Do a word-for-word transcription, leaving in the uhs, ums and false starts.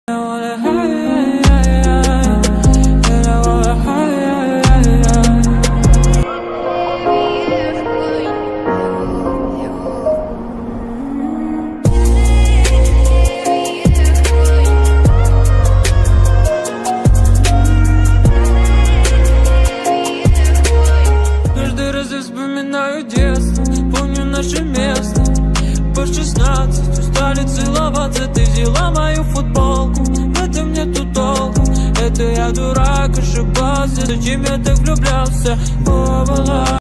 Каждый раз я вспоминаю детство, помню наше место. По шестнадцать устали целоваться, ты взяла мою футболку. В этом нету толку, это я дурак, ошибался. Зачем я так влюблялся? О, была